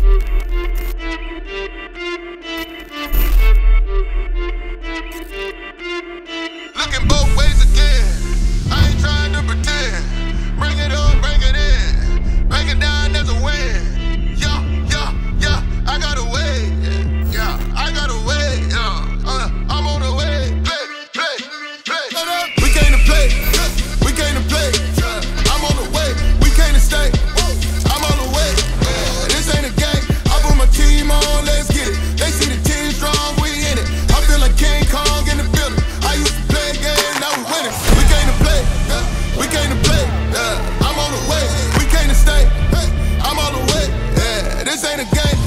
Looking both ways again. I ain't trying to pretend. Bring it up, bring it in. Break it down, there's a win. Yeah, yeah, yeah, I got a way. Yeah, I got a way. Yeah, I'm on the way. Play, play, play. We came to play. We came to play. I'm on the way. We came to stay. I'm on the way. This ain't a game. I put my team on, let's get it. They see the team strong, we in it. I feel like King Kong in the building. I used to play a game, now we winning. We came to play. We came to play. I'm on the way. We came to stay. I'm on the way. This ain't a game.